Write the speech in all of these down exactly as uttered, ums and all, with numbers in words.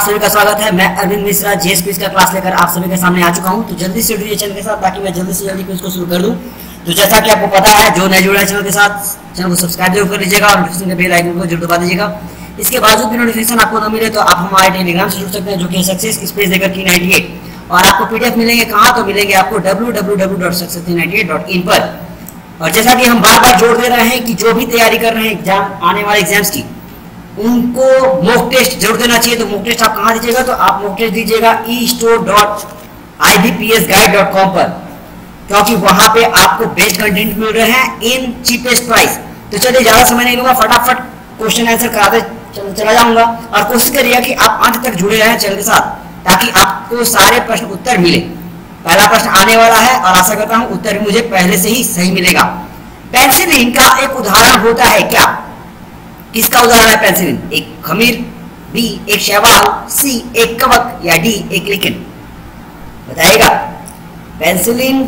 सभी का स्वागत है। मैं अरविंद मिश्रा जेएस क्विज का क्लास लेकर आप सभी के सामने आ चुका हूं। तो जल्दी से जुड़िए चैनल के साथ ताकि मैं जल्दी से जल्दी क्विज को शुरू कर दूं। तो जैसा कि आपको पता है, जो नए जुड़ा है चैनल के साथ, चैनल को सब्सक्राइब जरूर कर लीजिएगा और नोटिफिकेशन के बेल आइकन को जरूर दबा दीजिएगा। इसके बावजूद भी नोटिफिकेशन आपको न मिले तो आप हमारे टेलीग्राम से जुड़ सकते हैं, जो कि सक्सेस की स्पेस देकर की नाइंटी एट। और आपको पीडीएफ मिलेंगे कहाँ? तो मिलेंगे आपको W W W dot success three ninety eight dot in पर। और जैसा कि हम बार बार जोड़ दे रहे हैं कि जो भी तैयारी कर रहे हैं एग्जाम, आने वाले एग्जाम्स की, उनको मॉक टेस्ट जरूर देना चाहिए। तो मॉक टेस्ट आप कहाँ दीजिएगा? तो आप मॉक टेस्ट दीजिएगा e store dot I B P S guide dot com पर, क्योंकि वहां पे आपको बेस्ट कंटेंट मिल रहे हैं इन चीपेस्ट प्राइस। तो चलिए ज्यादा समय नहीं लूंगा, फटाफट क्वेश्चन आंसर कराते चला जाऊंगा। और कोशिश करिएगा कि आप अंत तक जुड़े रहें चैनल के साथ, ताकि आपको सारे प्रश्न उत्तर मिले। पहला प्रश्न आने वाला है और आशा करता हूं उत्तर भी मुझे पहले से ही सही मिलेगा। पेनिसिलिन का एक उदाहरण होता है क्या? किसका उदाहरण है पेनिसिलिन? एक खमीर, बी एक शैवाल, सी एक कवक या डी एक लिकेन? बताइएगा। पेनिसिलिन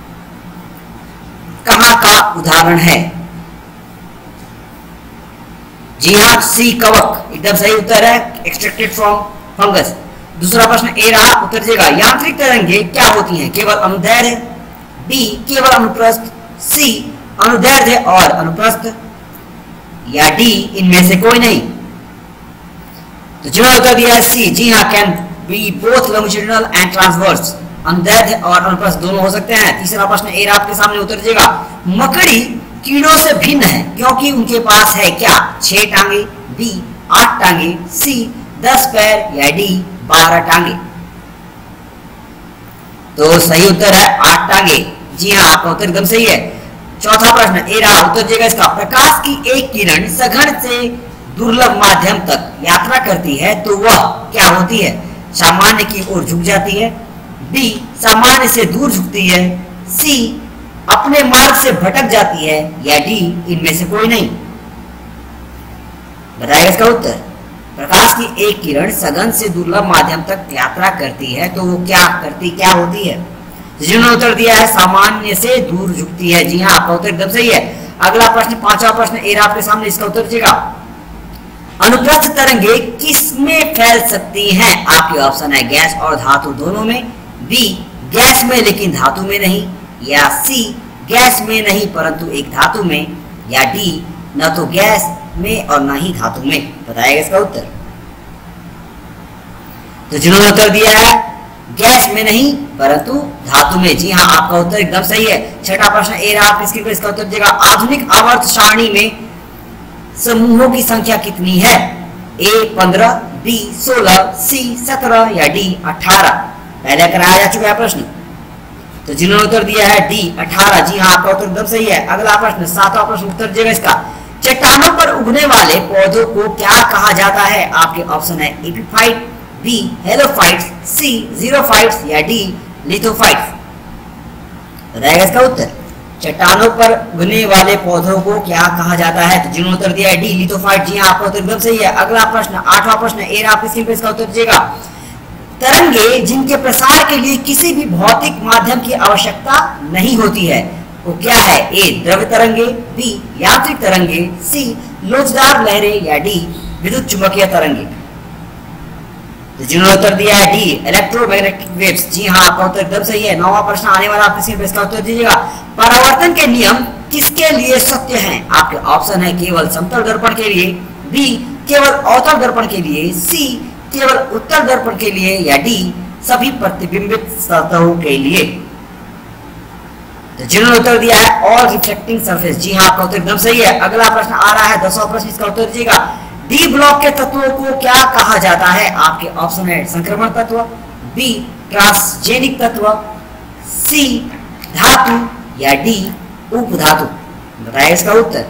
कहां का उदाहरण है? जी हाँ, सी कवक एकदम सही उत्तर है, एक्सट्रैक्टेड फ्रॉम फंगस। दूसरा प्रश्न ए रहा, उत्तर देगा। यांत्रिक तरंगे क्या होती हैं? केवल अनुदैर्ध्य, बी केवल अनुप्रस्थ, सी अनुदैर्ध्य और अनुप्रस्थ, या डी इनमें से कोई नहीं? तो जिन्होंने उत्तर दिया है सी, जी हाँ, can be both longitudinal and transverse. अनुदैर्ध्य और अनुप्रस्थ दोनों हो सकते हैं। तीसरा प्रश्न ए आपके सामने उत्तर दीजिएगा। मकड़ी कीड़ों से भिन्न है क्योंकि उनके पास है क्या? छह टांगे, बी आठ टांगे, सी दस पैर या डी बारह टांगे? तो सही उत्तर है आठ टांगे। जी हाँ, आपका उत्तर एकदम सही है। चौथा प्रश्न ए रहा, उत्तर दिएगा इसका। प्रकाश की एक किरण सघन से दुर्लभ माध्यम तक यात्रा करती है तो वह क्या होती है? सामान्य की ओर झुक जाती है, बी सामान्य से दूर झुकती है, सी अपने मार्ग से भटक जाती है, या डी इनमें से कोई नहीं? बताइएगा इसका उत्तर। प्रकाश की एक किरण सघन से दुर्लभ माध्यम तक यात्रा करती है तो वो क्या करती क्या होती है? जिन्होंने उत्तर दिया है सामान्य से दूर झुकती है। जी हाँ, आपका उत्तर एकदम सही है। अगला प्रश्न, पांचवा प्रश्न ए आपके सामने, इसका उत्तर दीजिएगा। अनुप्रस्थ तरंगे किसमें फैल सकती हैं? आपके ऑप्शन है गैस और धातु दोनों में, बी गैस में लेकिन धातु में नहीं, या सी गैस में नहीं परंतु एक धातु में, या डी न तो गैस में और न ही धातु में? बताइएगा इसका उत्तर। तो जिन्होंने उत्तर दिया है गैस में नहीं परंतु धातु में, जी हाँ, आपका उत्तर एकदम सही है। छठा प्रश्न ए रहा आपकी स्क्रीन पर, इसका उत्तर दीजिएगा। आधुनिक आवर्त सारणी में समूहों की संख्या कितनी है? ए पंद्रह, बी सोलह, सी सत्रह या डी अठारह? पहले कराया जा चुका है प्रश्न। तो जिन्होंने उत्तर दिया है डी अठारह, जी हाँ, आपका उत्तर एकदम सही है। अगला प्रश्न, सातवां प्रश्न, उत्तर दीजिएगा इसका। चट्टानों पर उगने वाले पौधों को क्या कहा जाता है? आपके ऑप्शन है epiphyte, B halophytes, C xerophytes या डी लिथोफाइट्स? बताइएगा इसका उत्तर। चट्टानों पर उगने वाले पौधों को क्या कहा जाता है? तो जिन्होंने उत्तर दिया है डी लिथोफाइट, जी हाँ, आपका उत्तर एकदम सही है। अगला प्रश्न, आठवां प्रश्न ए आपकी स्क्रीन पर, इसका उत्तर दीजिएगा। तरंगे जिनके प्रसार के लिए किसी भी भौतिक माध्यम की आवश्यकता नहीं होती है, वो क्या है? ए द्रव्य तरंगे, बी यांत्रिक तरंगे, सी लोचदार लहरें या डी विद्युत चुंबकीय तरंगे? तो जिन्होंने उत्तर दिया है डी इलेक्ट्रोमैग्नेटिक वेव्स, जी हाँ, आपका उत्तर एकदम सही है। नौवां प्रश्न आने वाला आपके स्क्रीन पर, इसका उत्तर दीजिएगा। परावर्तन के नियम किसके लिए सत्य हैं? आपके ऑप्शन है केवल समतल दर्पण के लिए, बी केवल अवतल दर्पण के लिए, सी केवल उत्तल दर्पण के लिए, या डी सभी प्रतिबिंबित सतहों के लिए? तो जिन्होंने उत्तर दिया है ऑल रिफ्लेक्टिंग सरफेस, जी हाँ, आपका उत्तर एकदम सही है। अगला प्रश्न आ रहा है दसवां प्रश्न, इसका उत्तर दीजिएगा। डी ब्लॉक के तत्वों को क्या कहा जाता है? आपके ऑप्शन है संक्रमण तत्व, बी ट्रांसजेनिक तत्व, सी धातु या डी उपधातु? बताइए इसका उत्तर।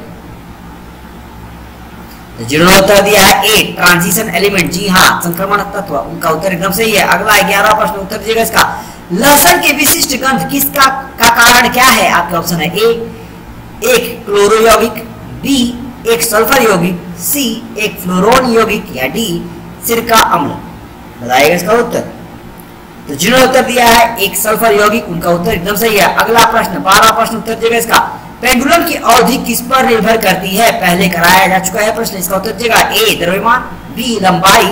तो जिन्होंने उत्तर दिया है ए ट्रांजिशन एलिमेंट, जी हाँ, संक्रमण तत्व, उनका उत्तर एकदम सही है। अगला ग्यारहवां प्रश्न, उत्तर दीजिएगा इसका। लहसुन की विशिष्ट गंध किसका का कारण क्या है? आपके ऑप्शन है ए एक क्लोरो यौगिक, बी एक सल्फर यौगिक, सी एक फ्लोरोन यौगिक, या डी सिरका अम्ल? बताइएगा इसका उत्तर। तो जिन्होंने उत्तर दिया है एक सल्फर यौगिक, उनका उत्तर एकदम सही है। अगला प्रश्न, बारहवां प्रश्न, उत्तर दीजिएगा इसका। पेंडुलम की अवधि किस पर निर्भर करती है? पहले कराया जा चुका है प्रश्न, इसका उत्तर दीजिएगा। ए द्रव्यमान, बी लंबाई,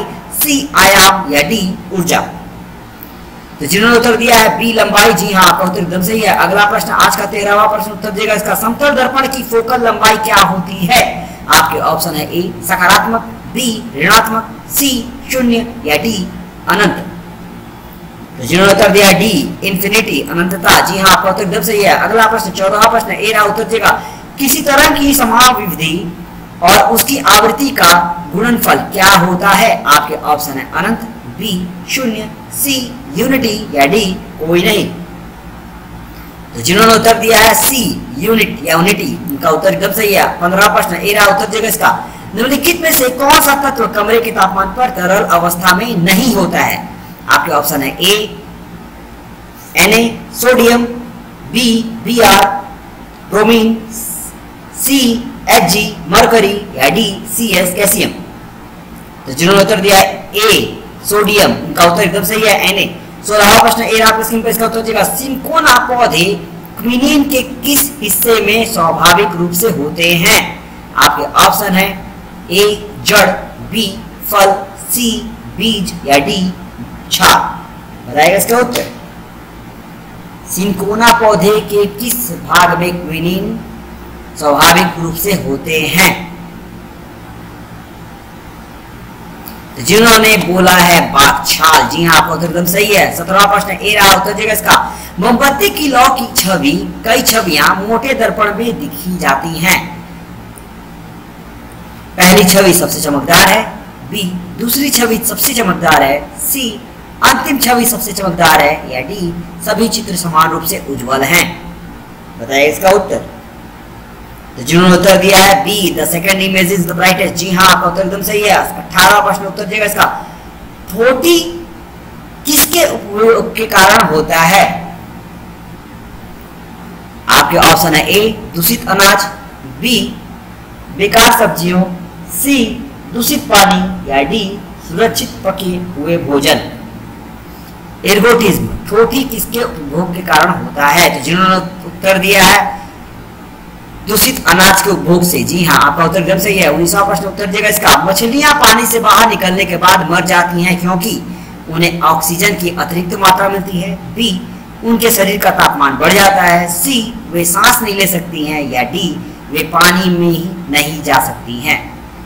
सी आयाम या डी ऊर्जा। तो जिन्होंने उत्तर दिया है बी लंबाई, जी हाँ आपका उत्तर एकदम सही है। अगला प्रश्न आज का तेरहवां प्रश्न उत्तर देगा इसका, समतल दर्पण की फोकल लंबाई क्या होती है? आपके ऑप्शन है ए सकारात्मक, बी ऋणात्मक, सी शून्य या डी अनंत। तो जिन्होंने उत्तर दिया डी इंफिनिटी अनंतता, जी हाँ आपका उत्तर एकदम सही है। अगला प्रश्न चौदहवां प्रश्न ए रहा उत्तर देगा, किसी तरंग की समविविधि और उसकी आवृत्ति का गुणनफल क्या होता है? आपके ऑप्शन है अनंत, बी शून्य, सी यूनिटी या डी कोई नहीं। तो जिन्होंने उत्तर दिया है सी यूनिट या यूनिटी, उनका उत्तर एकदम सही है। पंद्रहवां प्रश्न ए रहा उत्तर देगा इसका, निम्नलिखित में से कौन सा तत्व कमरे के तापमान पर तरल अवस्था में नहीं होता है? आपके ऑप्शन है A Na sodium, B Br bromine, C Hg mercury या डी Cs कैल्शियम। तो जिन्होंने उत्तर दिया है ए सोडियम, उनका उत्तर एकदम सही है Na। सोलहवां प्रश्न ए रहा स्क्रीन पर, इसका उत्तर देगा, सिंकोना पौधे क्विनीन के किस हिस्से में स्वाभाविक रूप से होते हैं? आपके ऑप्शन है ए जड़, बी फल, सी बीज या डी छाल। बताइएगा इसका उत्तर। सिंकोना पौधे के किस भाग में क्विनीन स्वाभाविक रूप से होते हैं? तो जिन्होंने बोला है बागछाल, जी हाँ आपका उत्तर एकदम सही है। सत्रहवां प्रश्न ए रहा उत्तर देगा इसका, मोमबत्ती की लौ की छवि कई छवियां मोटे दर्पण में दिखी जाती हैं। पहली छवि सबसे चमकदार है, बी दूसरी छवि सबसे चमकदार है, सी अंतिम छवि सबसे चमकदार है या डी सभी चित्र समान रूप से उज्जवल हैं। बताइए इसका उत्तर। तो जिन्होंने उत्तर दिया है B the second image is the brightest, जी हाँ आपका उत्तर एकदम सही है। अठारहवां प्रश्न उत्तर देगा इसका, ठोटी किसके उपयोग के कारण होता है? आपके ऑप्शन है ए दूषित अनाज, बी बेकार सब्जियों, सी दूषित पानी या डी सुरक्षित पके हुए भोजन। एर्गोटिज्म, ठोटी किसके उपभोग के कारण होता है? तो जिन्होंने उत्तर दिया है दूषित अनाज के उपभोग से, जी हाँ आपका उत्तर एकदम सही है। उन्नीसवां प्रश्न उत्तर देगा इसका, मछलियां पानी से बाहर निकलने के बाद मर जाती हैं क्योंकि उन्हें ऑक्सीजन की अतिरिक्त मात्रा मिलती है, बी उनके शरीर का तापमान बढ़ जाता है, सी वे सांस नहीं ले सकती हैं या डी वे पानी में ही नहीं जा सकती हैं।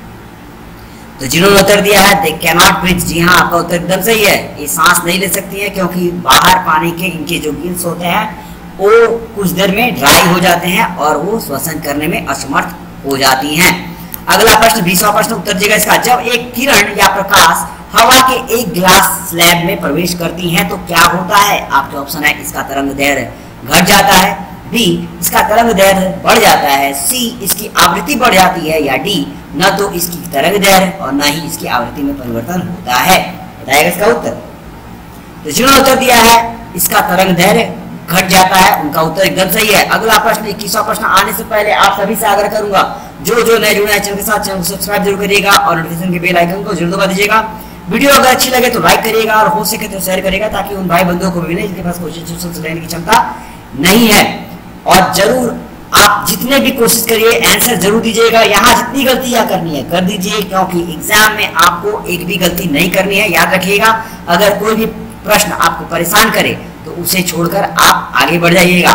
तो जिन्होंने उत्तर दिया है दे कैनॉट ब्रीथ, जी हाँ आपका उत्तर एकदम सही है। ये सांस नहीं ले सकती है क्योंकि बाहर पानी के इनके जो गिल्स होते हैं वो कुछ देर में ड्राई हो जाते हैं और वो श्वसन करने में असमर्थ हो जाती हैं। अगला प्रश्न बीसवां प्रश्न उत्तर देगा इसका, जब एक किरण या प्रकाश हवा के एक ग्लास स्लैब में प्रवेश करती है तो क्या होता है? आपके ऑप्शन है इसका तरंग दैर्घ्य घट जाता है, बी इसका तरंग दैर्घ्य बढ़ जाता है, सी इसकी आवृत्ति बढ़ जाती है या डी न तो इसकी तरंग दैर्घ्य और न ही इसकी आवृत्ति में परिवर्तन होता है। बताइएगा इसका उत्तर। तो जिन्होंने उत्तर दिया है इसका तरंग दैर्घ्य घट जाता है, उनका उत्तर एकदम सही है। अगला प्रश्न इक्कीसवां प्रश्न आने से पहले आप सभी से आग्रह करूंगा, जो जो नए जुड़े हैं चैनल के साथ चैनल को सब्सक्राइब जरूर करिएगा और नोटिफिकेशन के बेल आइकन को जरूर दबा दीजिएगा। वीडियो अगर अच्छी लगे तो लाइक करिएगा और हो सके तो शेयर करिएगा ताकि उन भाई बंधुओं को भी मिले जिनके पास क्वेश्चन से लेने की क्षमता नहीं है। और जरूर आप जितने भी कोशिश करिए आंसर जरूर दीजिएगा। यहाँ जितनी गलतियां करनी है कर दीजिए क्योंकि एग्जाम में आपको एक भी गलती नहीं करनी है। याद रखिएगा, अगर कोई भी प्रश्न आपको परेशान करे तो उसे छोड़कर आप आगे बढ़ जाइएगा।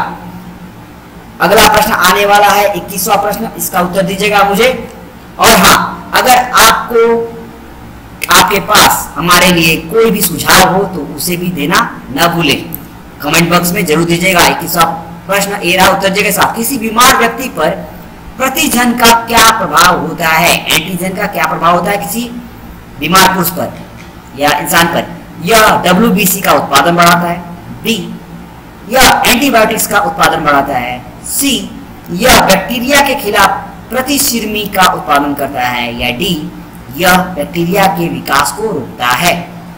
अगला प्रश्न आने वाला है इक्कीसवां प्रश्न, इसका उत्तर दीजिएगा मुझे। और हाँ, अगर आपको आपके पास हमारे लिए कोई भी सुझाव हो तो उसे भी देना न भूलें, कमेंट बॉक्स में जरूर दीजिएगा। इक्कीसवां प्रश्न ए रहा उत्तर देगा साहब, किसी बीमार व्यक्ति पर प्रतिजन का क्या प्रभाव होता है? एंटीजन का क्या प्रभाव होता है किसी बीमार पुरुष पर या इंसान पर? यह डब्ल्यू बी सी का उत्पादन बढ़ाता है, बी यह एंटीबायोटिक्स का उत्पादन बढ़ाता है, सी यह बैक्टीरिया के खिलाफ प्रतिशिर्मी का उत्पादन करता है या डी यह बैक्टीरिया के विकास को रोकता है।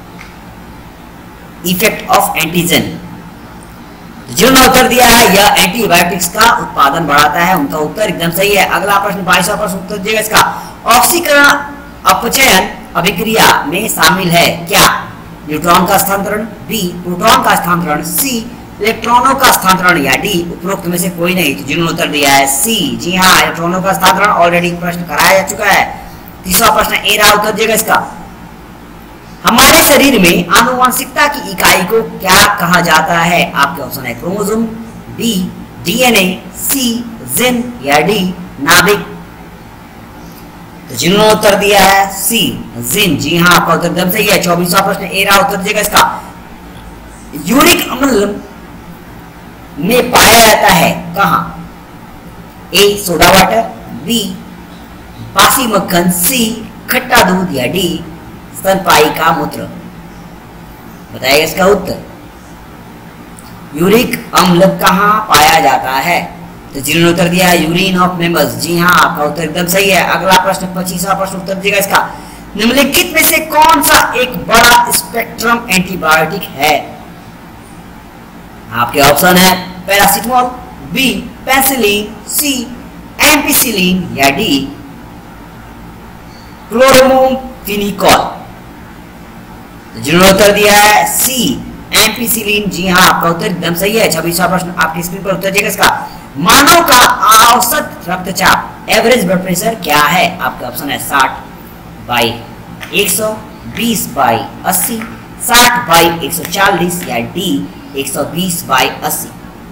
इफेक्ट ऑफ एंटीजन, जिन्होंने उत्तर दिया है यह एंटीबायोटिक्स का उत्पादन बढ़ाता है, उनका उत्तर एकदम सही है। अगला प्रश्न बाईसवां प्रश्न उत्तर दिएगा इसका, ऑक्सीकरण अपचयन अभिक्रिया में शामिल है क्या? न्यूट्रॉन का स्थानांतरण, बी प्रोटॉन का स्थानांतरण, सी इलेक्ट्रॉनों का स्थानांतरण या डी उपरोक्त में से कोई नहीं। तो जिन्होंने उत्तर दिया है सी, जी हाँ इलेक्ट्रॉनों का स्थानांतरण ऑलरेडी प्रश्न कराया जा चुका है। तीसरा प्रश्न ए रहा उत्तर दिएगा इसका, हमारे शरीर में आनुवंशिकता की इकाई को क्या कहा जाता है? आपके ऑप्शन है chromosome, B DNA, C gene या डी नाभिक। तो जिन्होंने उत्तर दिया है सी जिन, जी हाँ आपका उत्तर एकदम सही है। चौबीसवां प्रश्न ए रहा उत्तर देगा इसका। यूरिक अम्ल में पाया जाता है कहां? ए सोडा वाटर, बी बासी मक्खन, सी खट्टा दूध या डी स्तनपायी का मूत्र। बताइए इसका उत्तर। यूरिक अम्ल कहां पाया जाता है? तो जिन्होंने उत्तर दिया है यूरिन ऑफ मेमल्स, जी हाँ आपका उत्तर एकदम सही है। अगला प्रश्न पच्चीसवां प्रश्न उत्तर देगा इसका। निम्नलिखित में से कौन सा एक बड़ा स्पेक्ट्रम एंटीबायोटिक है? आपके ऑप्शन है paracetamol, B penicillin, C ampicillin या डी क्लोरोमोफेनिकोल। तो जिन्होंने उत्तर दिया है सी एम्पिसिलिन, जी हाँ आपका उत्तर एकदम सही है। छब्बीसवां प्रश्न आपकी स्क्रीन पर उत्तर देगा इसका। मानव का औसत रक्तचाप एवरेज ब्लड प्रेशर क्या है? आपका ऑप्शन है साठ बाई एक सौ, बीस बाई अस्सी, साठ बाई एक सौ चालीस या डी एक सौ बीस बाई अस्सी।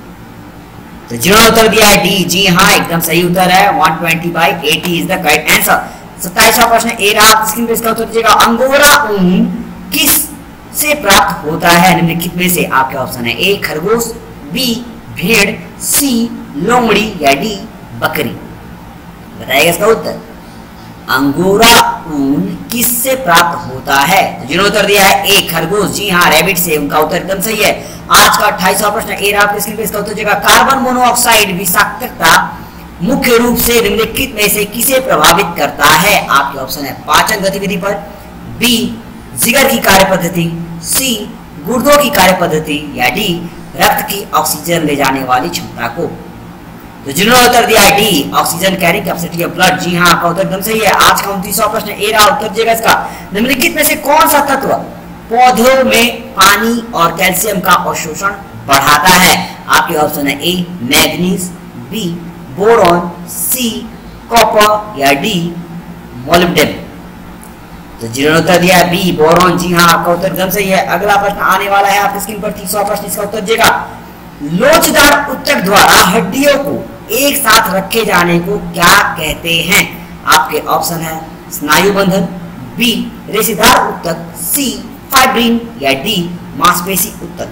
तो जिन्होंने उत्तर दिया है डी, जी हाँ एकदम सही उत्तर है। एक सौ बीस बाई अस्सी इज द करेक्ट आंसर। सत्ताईसवां प्रश्न ए रहा, स्क्रीन पर इसका उत्तर दीजिएगा। अंगोरा ऊन किस से प्राप्त होता है निम्नलिखित में से? आपके ऑप्शन है ए खरगोश, बी भेड़, सी लोमड़ी या डी बकरी। बताइएगा इसका उत्तर। अंगोरा ऊन किससे प्राप्त होता है? तो जिन्होंने उत्तर दिया है ए खरगोश, जी हाँ रैबिट से, उनका उत्तर एकदम सही है। आज का अट्ठाईसवां प्रश्न ए रहा आपके स्क्रीन पे, इसका उत्तर देगा। कार्बन मोनोऑक्साइड विषाक्तता मुख्य रूप से निम्नलिखित में से किसे प्रभावित करता है? आपके ऑप्शन है पाचन गतिविधि पर, बी जिगर की कार्य पद्धति, सी गुर्दों की कार्य पद्धति या डी रक्त की ऑक्सीजन ले जाने वाली क्षमता को। तो जिन्होंने उत्तर दिया है D oxygen carrying capacity of blood, जी हाँ आपका उत्तर एकदम सही है। आज का उनतीसवां प्रश्न ए रहा, उत्तर दिएगा इसका। निम्नलिखित में से कौन सा तत्व पौधों में पानी और कैल्शियम का अवशोषण बढ़ाता है? आपके ऑप्शन है A manganese, B boron, C copper या डी मोलिब्डेनम। तो जिन्होंने उत्तर दिया है बी बोरॉन, जी हाँ आपका उत्तर एकदम सही है। अगला प्रश्न आने वाला है आपकी स्क्रीन पर, तीसरा प्रश्न, इसका उत्तर देगा। लोचदार ऊतक द्वारा हड्डियों को एक साथ रखे जाने को क्या कहते हैं? आपके ऑप्शन है स्नायु बंधन, बी रेशेदार ऊतक, सी फाइब्रिन या डी मांसपेशी ऊतक।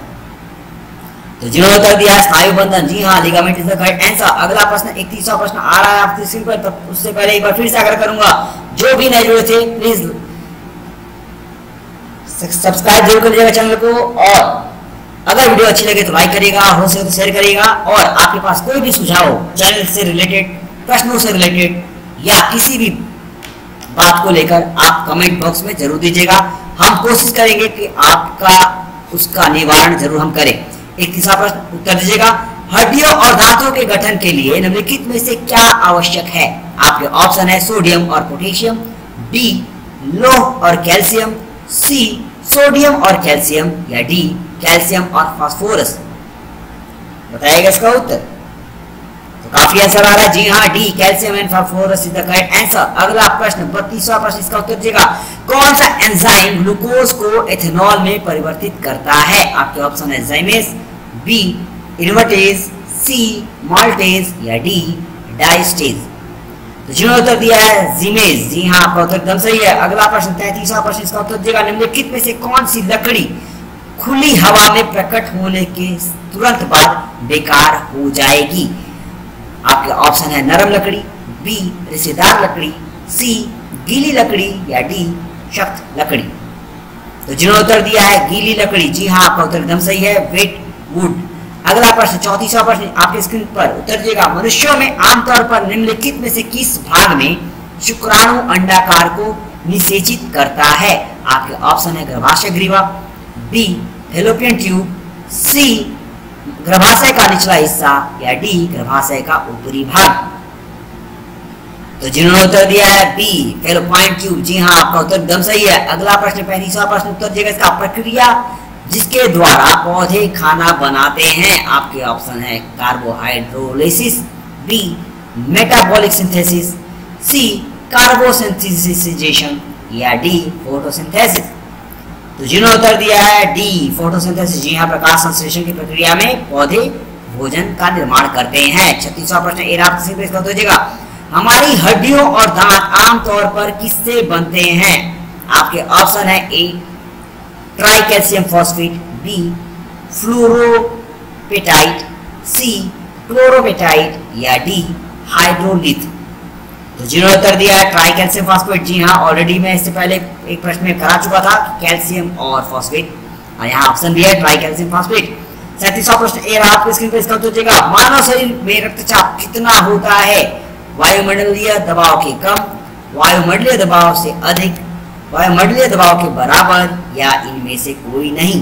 तो जिन्होंने उत्तर दिया स्नायु बंधन, जी हाँ ligament is the correct answer. अगला प्रश्न इकतीसवां प्रश्न आ रहा है आपकी स्क्रीन पर, तब उससे पहले एक बार फिर से आग्रह करूंगा, जो भी नए जुड़े थे प्लीज सब्सक्राइब जरूर करिएगा चैनल को, और अगर वीडियो अच्छी लगे तो लाइक करिएगा, हो सके तो शेयर करिएगा, और आपके पास कोई भी सुझाव चैनल से रिलेटेड, प्रश्नों से रिलेटेड या किसी भी बात को लेकर आप कमेंट बॉक्स में जरूर दीजिएगा। हम कोशिश करेंगे कि आपका उसका निवारण जरूर हम करें। एक तीसरा प्रश्न उत्तर दीजिएगा। हड्डियों और दांतों के गठन के लिए निम्नलिखित में से क्या आवश्यक है? आपके ऑप्शन है सोडियम और पोटेशियम, बी लौह और कैल्शियम, सी सोडियम और कैल्शियम या डी कैल्शियम और फास्फोरस। बताइएगा इसका उत्तर। तो काफी आंसर आ रहा है, जी हाँ D calcium and phosphorus is the correct answer. अगला प्रश्न बत्तीसवां प्रश्न, इसका उत्तर दीजिएगा। कौन सा एंजाइम ग्लूकोज को एथेनॉल में परिवर्तित करता है? आपके ऑप्शन है zymase, B invertase, C maltase या डी डायस्टेज। तो जिन्होंने उत्तर दिया है जीमेज, जी हाँ आपका उत्तर एकदम सही है। अगला प्रश्न तैंतीसवां प्रश्न, इसका उत्तर दीजिएगा। निम्नलिखित में से कौन सी लकड़ी खुली हवा में प्रकट होने के तुरंत बाद बेकार हो जाएगी? आपके ऑप्शन है नरम लकड़ी, बी रेशेदार लकड़ी, सी गीली लकड़ी या डी सख्त लकड़ी। तो जिन्होंने उत्तर दिया है गीली लकड़ी, जी हाँ आपका उत्तर एकदम सही है, वेट वुड। अगला प्रश्न चौंतीसवां प्रश्न आपके स्क्रीन पर उत्तर दिएगा। मनुष्यों में आमतौर पर निम्नलिखित में से किस भाग में शुक्राणु अंडाकार को निषेचित करता है? आपके ऑप्शन है गर्भाशय ग्रीवा, बी फैलोपियन ट्यूब, सी गर्भाशय का निचला हिस्सा या डी गर्भाशय का ऊपरी भाग। तो जिन्होंने उत्तर दिया है बी फैलोपियन ट्यूब, जी हाँ आपका उत्तर एकदम सही है। अगला प्रश्न पैंतीसवां प्रश्न उत्तर दिएगा। इसका प्रक्रिया जिसके द्वारा पौधे खाना बनाते हैं, आपके ऑप्शन है carbohydrolysis, B metabolic synthesis, C carbosynthesisation या डी फोटोसिंथेसिस। तो जिन्होंने उत्तर दिया है डी फोटोसिंथेसिस, जी हाँ, प्रकाश संश्लेषण की प्रक्रिया में पौधे भोजन का निर्माण करते हैं। छत्तीसवां प्रश्न ए रहा आपके इसका उत्तर दीजिएगा। हमारी हड्डियों और दांत आमतौर पर किससे बनते हैं? आपके ऑप्शन है A tri calcium phosphate, B fluorapatite, C chlorapatite या डी हाइड्रोलिथ। तो जिन्होंने उत्तर दिया है ट्राई कैल्शियम फॉस्फेट, जी हाँ, ऑलरेडी मैं इससे पहले एक प्रश्न में करा चुका था कैल्शियम और फॉस्फेट, और यहाँ ऑप्शन दिया है ट्राई कैल्शियम फॉस्फेट। सैंतीसवां प्रश्न ए रहा आपको स्क्रीन पर, इसका उत्तर दीजिएगा। मानव शरीर में रक्तचाप कितना होता है? वायुमंडलीय दबाव के कम, वायुमंडलीय दबाव से अधिक, वायुमंडलीय दबाव के बराबर या इनमें से कोई नहीं।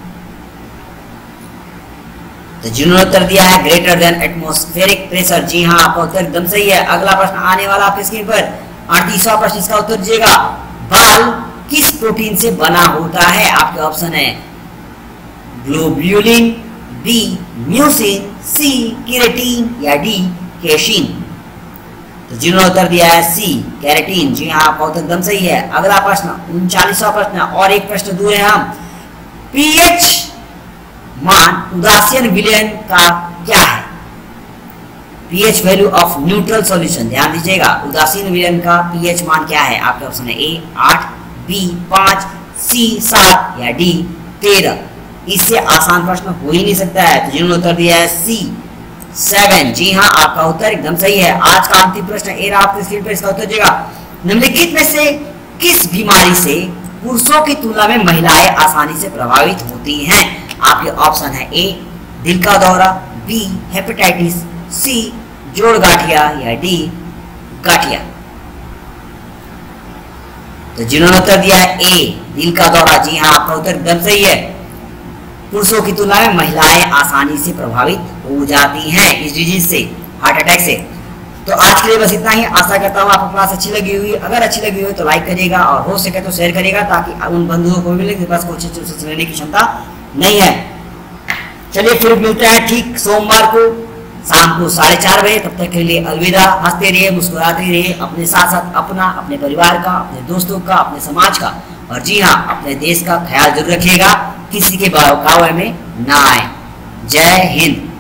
तो जिन्होंने उत्तर दिया है ग्रेटर देन एटमॉस्फेरिक प्रेशर, जी हाँ, आपका उत्तर एकदम सही है। अगला प्रश्न आने वाला आपकी स्क्रीन पर, अड़तीसवां प्रश्न, इसका उत्तर दीजिएगा। बाल किस प्रोटीन से बना होता है? आपके ऑप्शन है globulin, B mucin, C keratin या डी केशिन। तो जिन्होंने उत्तर दिया है सी केराटिन, जी हाँ, आपका उत्तर एकदम सही है। अगला प्रश्न उनचालीसवां प्रश्न, और एक प्रश्न दूर है हम। पीएच मान उदासीन विलयन का क्या है? PH value of neutral solution, ध्यान दीजिएगा, उदासीन विलयन का पीएच मान क्या है? आपके ऑप्शन है ए आठ, बी पाँच, सी सात या डी तेरह। इससे आसान प्रश्न हो ही नहीं सकता है। तो जिन्होंने उत्तर दिया है सी सेवन, जी हाँ, आपका उत्तर एकदम सही है। आज का अंतिम प्रश्न ए रहा आपके स्क्रीन पर, इसका उत्तर दीजिएगा। निम्नलिखित में से किस बीमारी से पुरुषों की तुलना में महिलाएं आसानी से प्रभावित होती हैं? आपके ऑप्शन है ए दिल का दौरा, बी हेपेटाइटिस, सी जोड़ गांठिया या डी गांठिया। तो जिन्होंने उत्तर दिया है ए दिल का दौरा, जी हाँ, आपका उत्तर एकदम सही है। पुरुषों की तुलना में महिलाएं आसानी से प्रभावित हो जाती हैं इस डिजीज से, हार्ट अटैक से। तो आज के लिए बस इतना ही। आशा करता हूँ आपको क्लास अच्छी लगी हुई। अगर अच्छी लगी हुई तो लाइक करिएगा और हो सके तो शेयर करिएगा, ताकि उन बंधुओं को मिले जिनके पास कोचिंग से लेने की क्षमता नहीं है। चलिए फिर मिलते हैं ठीक सोमवार को शाम को साढ़े चार बजे। तब तक के लिए अलविदा। हंसते रहिए, मुस्कुराते रहिए, अपने साथ साथ अपना, अपने परिवार का, अपने दोस्तों का, अपने समाज का और जी हाँ अपने देश का ख्याल जरूर रखिएगा। किसी के बहकावे में ना आए। जय हिंद।